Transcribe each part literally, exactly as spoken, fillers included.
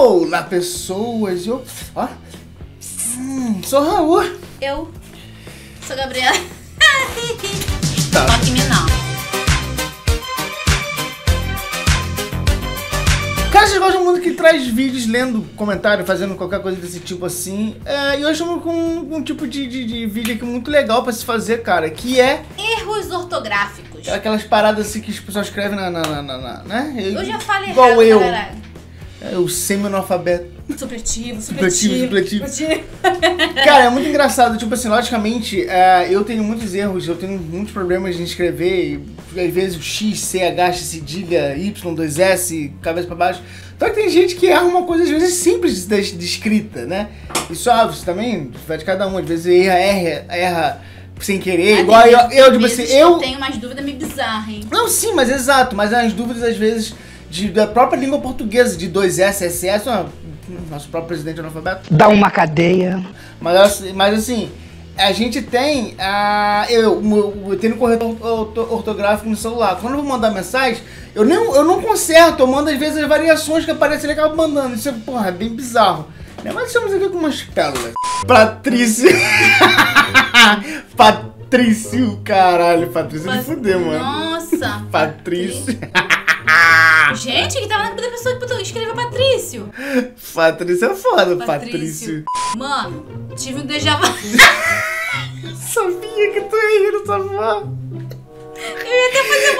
Olá, pessoas. Eu... Ó. Hum, sou Raul. Eu sou Gabriela. Tá. Toque em mim não. Cara, vocês gostam muito que traz vídeos lendo comentário, fazendo qualquer coisa desse tipo assim. É, e hoje estamos com um, um tipo de, de, de vídeo aqui muito legal pra se fazer, cara, que é... Erros ortográficos. Aquelas paradas assim que as pessoas escrevem na... na, na, na, na né? Eu, eu já falei igual errado, eu. galera. É, o semi-analfabeto. Supletivo, Supletivo, supletivo. supletivo. Cara, é muito engraçado. Tipo assim, logicamente, é, eu tenho muitos erros, eu tenho muitos problemas de escrever. E, às vezes o X, C, H, cedilha, Y, dois S, cabeça pra baixo. Só que tem gente que erra uma coisa, às vezes, simples de, de escrita, né? Isso, óbvio, isso também vai de cada um. Às vezes erra, erra, erra sem querer. Ah, igual eu, eu, tipo assim, eu... eu tenho umas dúvidas meio bizarras, hein? Não, sim, mas exato. Mas as dúvidas, às vezes... De, da própria língua portuguesa, de dois S, S S, ó, nosso próprio presidente analfabeto. Dá uma cadeia. Mas, mas assim, a gente tem, a, eu, eu tenho corretor ortográfico no celular. Quando eu vou mandar mensagem, eu não, eu não conserto, eu mando às vezes as variações que aparecem ali, eu acabo mandando. Isso é, porra, é bem bizarro. Mas estamos aqui com umas pérolas. Patrício. Patrício, caralho, Patrício Pat... me fudeu, mano. Nossa. Patrício. Gente, que tava na da pessoa que escreveu Patrício. Patrício é foda, Patrício. Patrício. Mano, tive um déjà vu. Sabia que tu ia rir dessa forma. Eu ia até fazer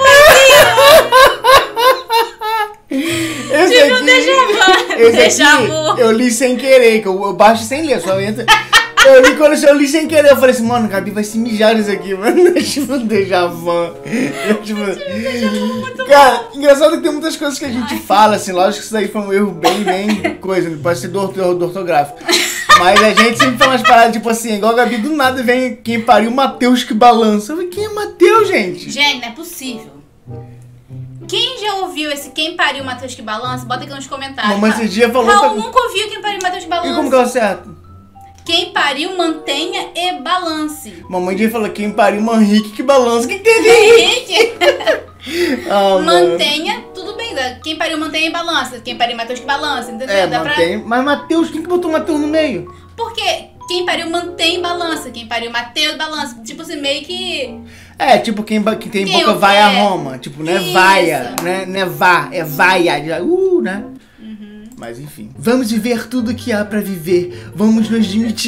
boazinha. Esse Tive aqui, um déjà vu. esse Déjà aqui, vu. eu li sem querer, que eu, eu baixo sem ler, só entra. Eu li quando eu li sem querer, eu falei assim, mano, Gabi vai se mijar nisso aqui, mano. Tipo um déjà vu. Eu, tipo, Muito cara, bom. Engraçado que tem muitas coisas que a gente Ai. fala, assim, lógico que isso daí foi um erro bem, bem coisa, pode ser do, do, do ortográfico. Mas a gente sempre fala umas paradas, tipo assim, igual a Gabi, do nada vem quem pariu, Matheus que balança. Eu falei, quem é Matheus, gente? Gente, não é possível. Quem já ouviu esse Quem Pariu Matheus que Balança, bota aqui nos comentários. Mamãe esse dia falou... Raul nunca ouviu Quem Pariu Matheus que Balança. E como que ela acerta? Quem pariu, mantenha e balance. Mamãe dia falou, quem pariu, Manrique que balança. O que tem Henrique? ah, mantenha, mano. Tudo bem. Quem pariu, mantenha e balança. Quem pariu, Matheus que balança, entendeu? É, Dá mantém. Pra... Mas Matheus, quem que botou Matheus no meio? Porque quem pariu, mantém e balança. Quem pariu, Matheus, balança. Tipo assim, meio que... É, tipo, quem, quem tem quem boca vai a Roma. Tipo, não é Isso. vaia, né? Não é vá, é vaia. Uh, né? Mas enfim, vamos viver tudo que há pra viver. Vamos nos admitir.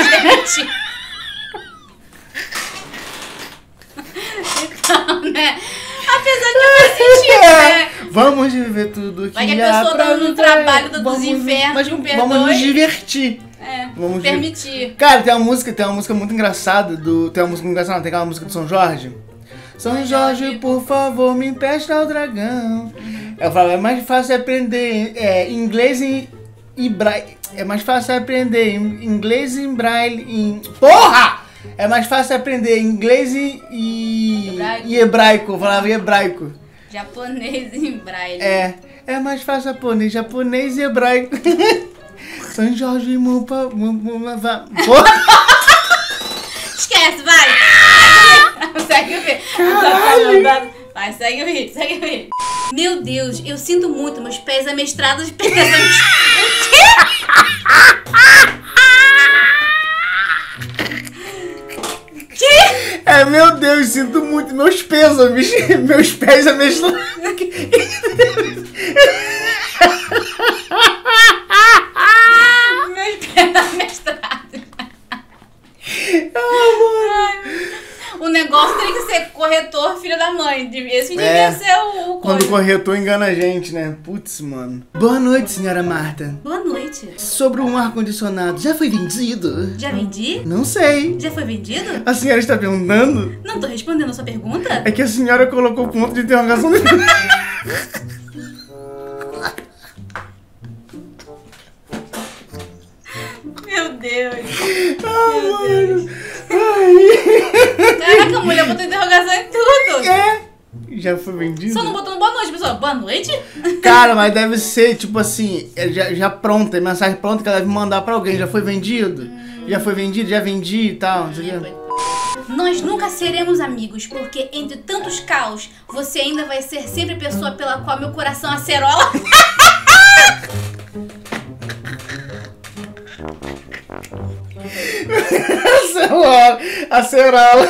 Então, né? Apesar de eu sentir, é. né? Vamos viver tudo que Vai que há a pessoa pra tá viver. no trabalho do, vamos, dos infernos, mas, me vamos nos perdoe. divertir. É, vamos permitir. Cara, tem uma música, tem uma música muito engraçada do, tem uma música engraçada, não, tem aquela música do São Jorge. São Jorge, por favor, me empresta o dragão. Uhum. Eu falo, é mais fácil aprender é, inglês e, e braille. É mais fácil aprender inglês em braille. Em... Porra! É mais fácil aprender inglês e, e, hebraico. e hebraico. Eu falava hebraico. Japonês e braille. É, é mais fácil aprender japonês e hebraico. São Jorge, mupa, mupa, porra! Esquece, vai! Segue o vídeo. Vai, segue o vídeo, segue o vídeo. Meu Deus, eu sinto muito, meus pés amestrados pesam. O quê? Que? É, meu Deus, sinto muito, meus pêsames, meus pés amestrados. Meus pés amestrados. Ah, mano. O negócio tem que ser corretor, filho da mãe. Esse devia é, ser o, o quando o corretor engana a gente, né? Putz, mano. Boa noite, senhora Marta. Boa noite. Sobre um ar-condicionado, já foi vendido? Já vendi? Não sei. Já foi vendido? A senhora está perguntando? Não tô respondendo a sua pergunta. É que a senhora colocou ponto de interrogação. Meu Deus. Ah, Meu mano. Deus. Ai. Caraca, a mulher botou interrogação em tudo. É. Já foi vendido? Só não botou no boa noite, pessoal. Boa noite? Cara, mas deve ser, tipo assim, já, já pronta, mensagem pronta que ela deve mandar pra alguém. Já foi vendido? Hum. Já foi vendido? Já vendi e tal, não sei o quê. Nós nunca seremos amigos, porque entre tantos caos, você ainda vai ser sempre a pessoa pela qual meu coração acerola. Acerola. Acerola.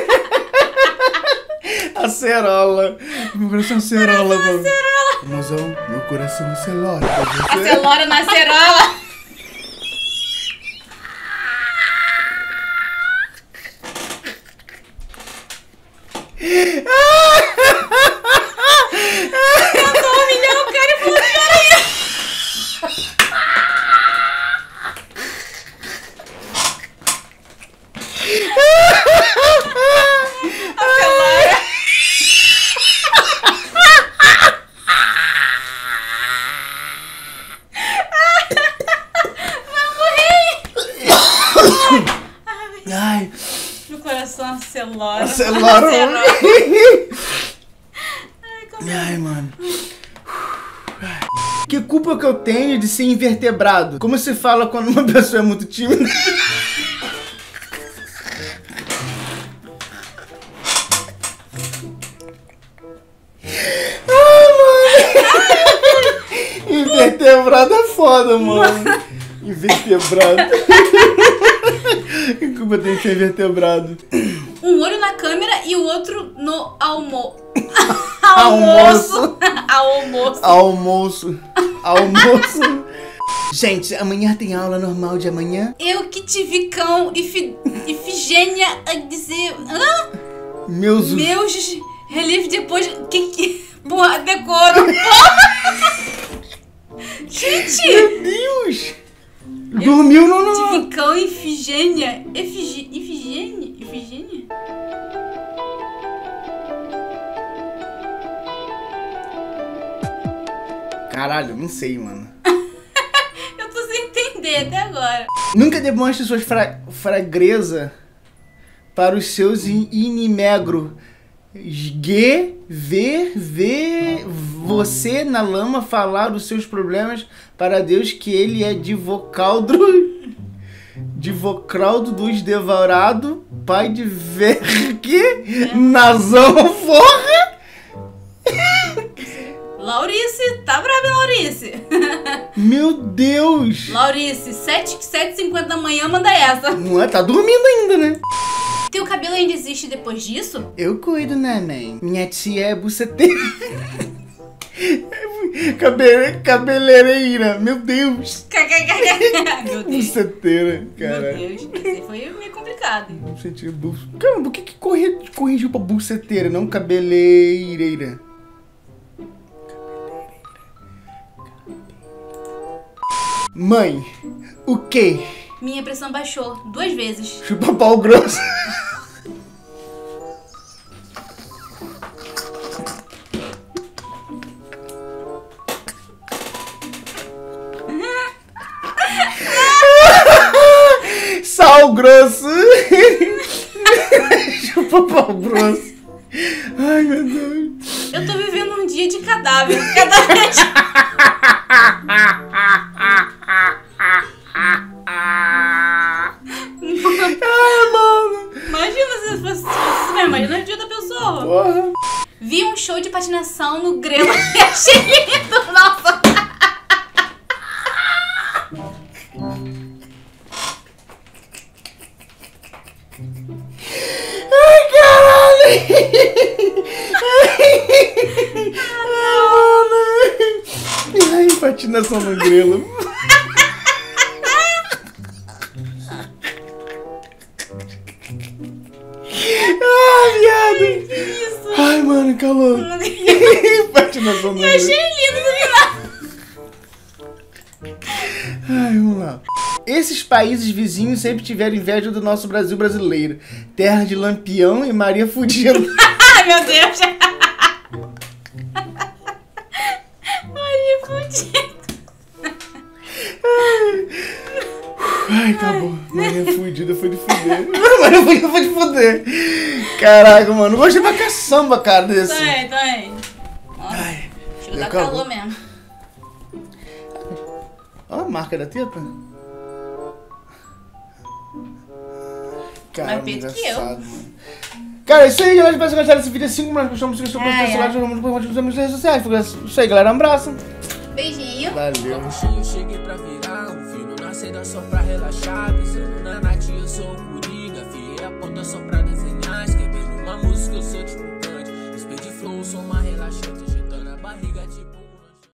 Acerola. Meu coração acerola, mano. Mozão, meu coração acelora. Acelora na acerola. Mandou um milhão, cara, e falou, peraí. Acelora. Ai. Meu coração acelora. Acelora. Acelora. Ai, como... Ai, mano. Que culpa que eu tenho de ser invertebrado? Como se fala quando uma pessoa é muito tímida? Invertebrado é foda, mano. Invertebrado. Que culpa tem que ser invertebrado? Um olho na câmera e o outro no almo... Almoço. Almoço. Almoço. Almoço. Gente, amanhã tem aula normal de amanhã? Eu que tive cão e fi... Ifigênia a dizer... Hã? Meus... Meus relief depois... Que que... Porra, decoro. Porra. Gente! Meu Deus! Dormiu no... no... Tive cão e Ifigênia. Efigi... Ifigênia? Ifigênia? Caralho, não sei, mano. Eu tô sem entender até agora. Nunca demonstre sua fra fragreza para os seus in inimegros. G, ver, ver você na lama falar os seus problemas para Deus, que ele é de vocaldo, de vocaldo dos devorados, pai de vergue, é. Nazão forra. Laurice, tá brava, hein, Laurice? Meu Deus! Laurice, sete e cinquenta da manhã, manda essa. Não é? Tá dormindo ainda, né? Teu cabelo ainda existe depois disso? Eu cuido, né, man? Minha tia é buceteira. Cabele... Cabeleireira, meu Deus. Meu Deus. Buceteira, cara. Meu Deus, esse foi meio complicado. Bu... Caramba, o que que corri... corrigiu pra buceteira, não cabeleireira? Mãe, o quê? Minha pressão baixou duas vezes. Chupa pau grosso. Sal grosso. Chupa pau grosso. Ai, meu Deus. Eu tô vivendo um dia de cadáver. Cadáver de... Ai, mano. Imagina se fosse, se fosse imagina o dia da pessoa. Porra. Vi um show de patinação no grelo e achei lindo. Nossa. Ai, caralho. Ai, ai, patinação no grelo. Ai, viado. Que isso? Ai, mano, calor. Patinação no Eu grelo. achei lindo no final. Ai, vamos lá. Esses países vizinhos sempre tiveram inveja do nosso Brasil brasileiro. Terra de Lampião e Maria Fudida. Ai, meu Deus. Maria Fudida. Ai, acabou. Maria Fudida foi de fuder. Maria Fudida foi de fuder. Caraca, mano. Gostei pra caçamba, cara, desse. Também, também. Nossa, Ai, chegou da acabou. calor mesmo. Ó a marca da teta. Cara, Mais peito que eu. engraçado, mano. Cara, é isso aí, galera. Espero que vocês gostaram desse vídeo. cinco minutos, gostamos, se gostou, É, compartilha, é. like, todo mundo compartilha nos redes sociais. Isso aí, galera. Um abraço. Beijinho. Valeu. Cheguei pra virar um fino na seda só pra relaxar. Pensando na Nath, eu sou o Coringa. Fiei a ponta só pra desenhar. Escrevendo uma música, eu sou tipo Kant. Speed flow, sou uma relaxante, agitando a barriga tipo